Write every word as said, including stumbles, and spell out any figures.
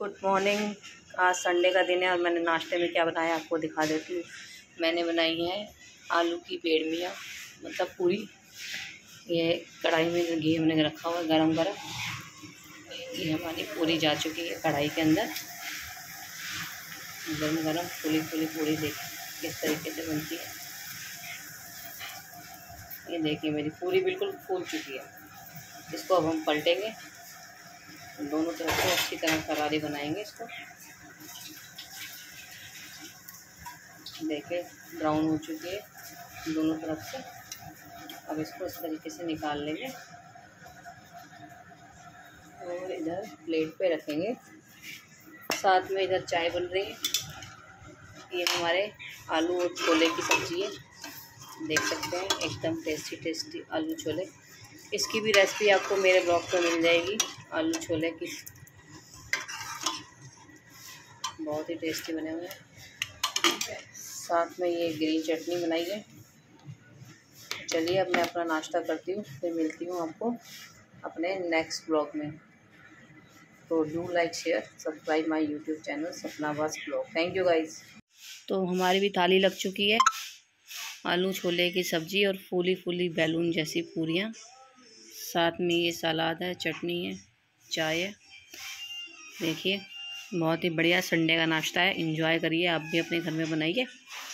Good morning. आज Sunday का दिन है और मैंने नाश्ते में क्या बनाया आपको दिखा देती हूँ। मैंने बनाई है आलू की बेड़मियाँ, मतलब पूरी। ये कढ़ाई में घी हमने रखा हुआ है गरम गरम। ये हमारी पूरी जा चुकी है कढ़ाई के अंदर। गरम गरम फूली फूली पूरी देखिए किस तरीके से बनती है। ये देखिए मेरी पूरी बिल्कुल फूल चुकी है। इसको अब हम पलटेंगे, दोनों तरफ से अच्छी तरह करारी बनाएंगे इसको। देखिए ब्राउन हो चुकी है दोनों तरफ से। अब इसको इस तरीके से निकाल लेंगे और इधर प्लेट पे रखेंगे। साथ में इधर चाय बन रही है। ये हमारे आलू और छोले की सब्ज़ी है, देख सकते हैं एकदम टेस्टी टेस्टी आलू छोले। इसकी भी रेसिपी आपको मेरे ब्लॉग पे मिल जाएगी। आलू छोले की बहुत ही टेस्टी बने हुए हैं। साथ में ये ग्रीन चटनी बनाई है। चलिए अब मैं अपना नाश्ता करती हूँ, फिर मिलती हूँ आपको अपने नेक्स्ट ब्लॉग में। तो do like share subscribe my YouTube channel Sapna बस ब्लॉग। Thank you guys. तो हमारी भी थाली लग चुकी है। आलू छोले की सब्ज़ी और फूली फूली बैलून जैसी पूरियाँ, साथ में ये सलाद है, चटनी है, चाय है। देखिए बहुत ही बढ़िया संडे का नाश्ता है। एंजॉय करिए, आप भी अपने घर में बनाइए।